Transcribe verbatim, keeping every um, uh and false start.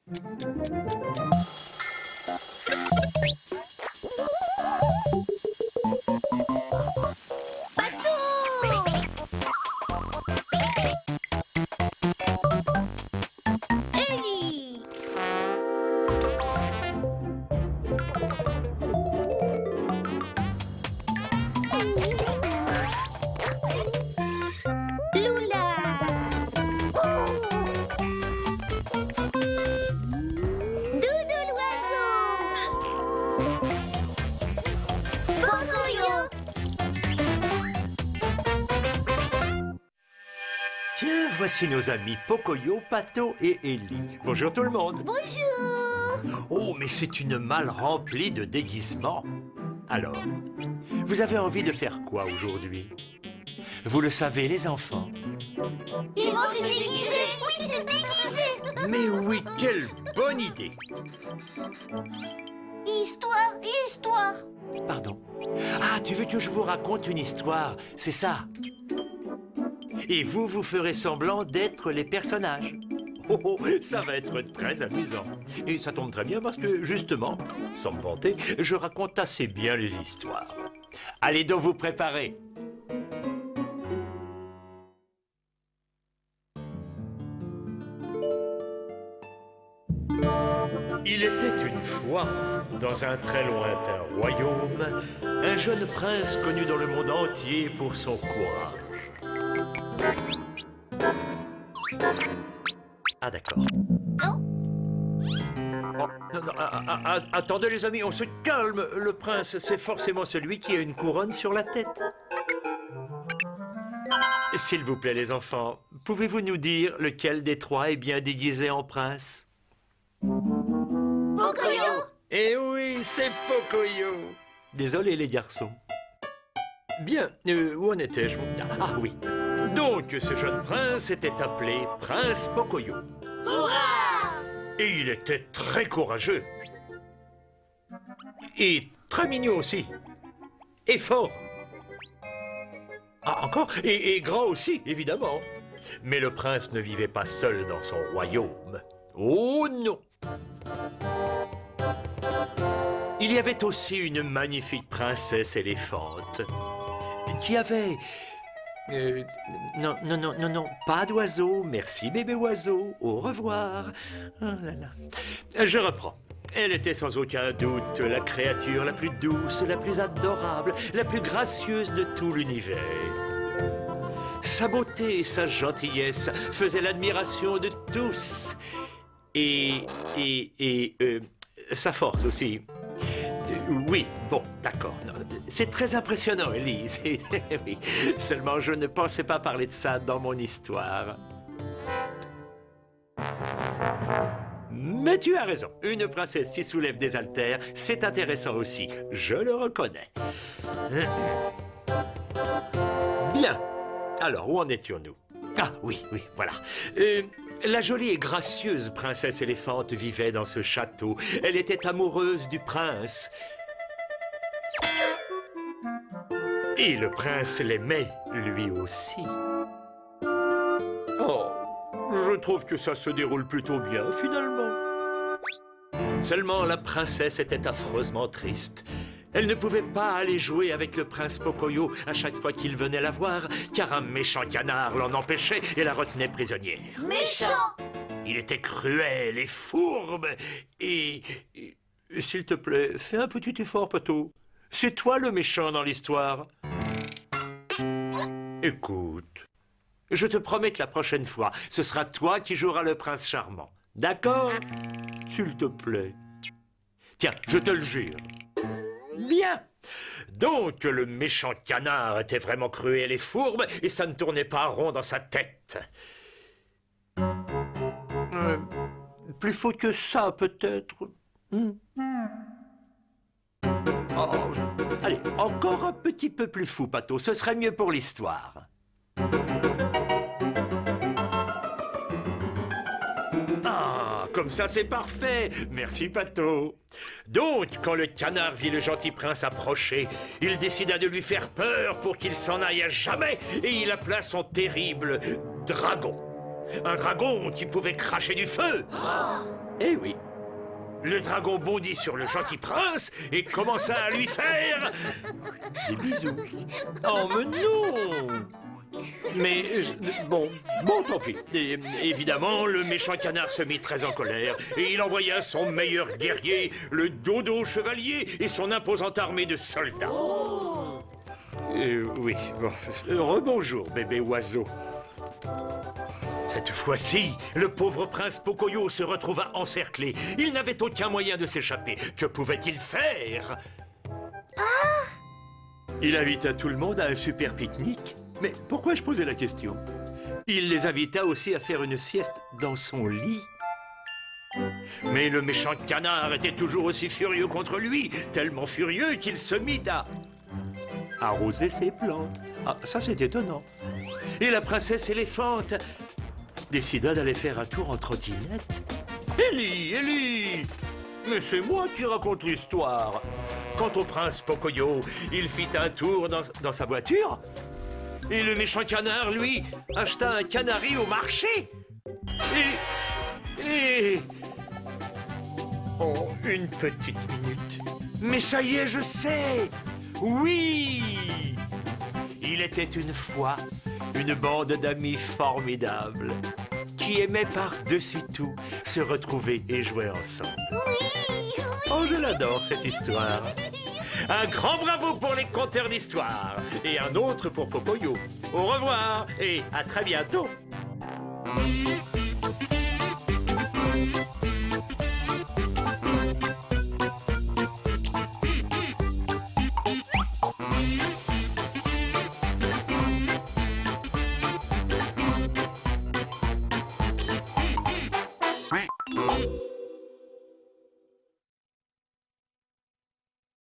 Tiens, voici nos amis Pocoyo, Pato et Ellie. Bonjour tout le monde. Bonjour. Oh, mais c'est une malle remplie de déguisements. Alors, vous avez envie de faire quoi aujourd'hui? Vous le savez, les enfants? Ils vont se déguiser. Oui, se déguiser. Mais oui, quelle bonne idée. Histoire, histoire. Pardon. Ah, tu veux que je vous raconte une histoire, c'est ça? Et vous, vous ferez semblant d'être les personnages. Oh, oh, ça va être très amusant. Et ça tombe très bien parce que, justement, sans me vanter, je raconte assez bien les histoires. Allez donc vous préparer. Il était une fois, dans un très lointain royaume, un jeune prince connu dans le monde entier pour son courage. Ah, d'accord. Non. Oh, non, non, ah, ah, ah, attendez les amis, on se calme. Le prince, c'est forcément celui qui a une couronne sur la tête. S'il vous plaît les enfants, pouvez-vous nous dire lequel des trois est bien déguisé en prince? Pocoyo. Eh oui, c'est Pocoyo. Désolé les garçons. Bien, euh, où en étais-je? Ah oui. Donc, ce jeune prince était appelé Prince Pocoyo. Hurrah! Et il était très courageux. Et très mignon aussi. Et fort. Ah, encore? Et, et grand aussi, évidemment. Mais le prince ne vivait pas seul dans son royaume. Oh non! Il y avait aussi une magnifique princesse éléphante qui avait... Euh, non, non, non, non, non, pas d'oiseau. Merci, bébé oiseau. Au revoir. Oh là là. Je reprends. Elle était sans aucun doute la créature la plus douce, la plus adorable, la plus gracieuse de tout l'univers. Sa beauté et sa gentillesse faisaient l'admiration de tous. Et... et... et... Euh, sa force aussi. Oui, bon, d'accord. C'est très impressionnant, Elise. Oui. Seulement, je ne pensais pas parler de ça dans mon histoire. Mais tu as raison. Une princesse qui soulève des haltères, c'est intéressant aussi. Je le reconnais. Bien. Alors, où en étions-nous? Ah, oui, oui, voilà. Euh, la jolie et gracieuse princesse éléphante vivait dans ce château. Elle était amoureuse du prince. Et le prince l'aimait, lui aussi. Oh, je trouve que ça se déroule plutôt bien, finalement. Seulement, la princesse était affreusement triste. Elle ne pouvait pas aller jouer avec le prince Pocoyo à chaque fois qu'il venait la voir, car un méchant canard l'en empêchait et la retenait prisonnière. Méchant! Il était cruel et fourbe, et... et s'il te plaît, fais un petit effort, Pato. C'est toi le méchant dans l'histoire. Écoute, je te promets que la prochaine fois, ce sera toi qui joueras le prince charmant. D'accord? S'il te plaît. Tiens, je te le jure. Bien. Donc, le méchant canard était vraiment cruel et fourbe, et ça ne tournait pas rond dans sa tête. Euh, plus faux que ça, peut-être. Hmm. Oh, allez, encore un petit peu plus fou, Pato. Ce serait mieux pour l'histoire. Ah, comme ça, c'est parfait. Merci, Pato. Donc, quand le canard vit le gentil prince approcher, il décida de lui faire peur pour qu'il s'en aille à jamais, et il appela son terrible dragon. Un dragon qui pouvait cracher du feu. Eh oui. Le dragon bondit sur le gentil prince et commença à lui faire des bisous. Oh, mais non! Mais, je- bon, bon, tant pis. Et, évidemment, le méchant canard se mit très en colère et il envoya son meilleur guerrier, le dodo chevalier et son imposante armée de soldats. Euh, oui, bon. Euh, Rebonjour, bébé oiseau. Cette fois-ci, le pauvre prince Pocoyo se retrouva encerclé. Il n'avait aucun moyen de s'échapper. Que pouvait-il faire? Il invita tout le monde à un super pique-nique. Mais pourquoi je posais la question? Il les invita aussi à faire une sieste dans son lit. Mais le méchant canard était toujours aussi furieux contre lui, tellement furieux qu'il se mit à arroser ses plantes. Ah, ça c'est étonnant. Et la princesse éléphante décida d'aller faire un tour en trottinette. Ellie, Ellie! Mais c'est moi qui raconte l'histoire. Quant au prince Pocoyo, il fit un tour dans, dans sa voiture. Et le méchant canard, lui, acheta un canari au marché. Et... Et... Oh, une petite minute. Mais ça y est, je sais. Oui! Il était une fois une bande d'amis formidables qui aimaient par-dessus tout se retrouver et jouer ensemble. Oui, Oh, je l'adore, cette histoire. Un grand bravo pour les conteurs d'histoire et un autre pour Pocoyo. Au revoir et à très bientôt. oui.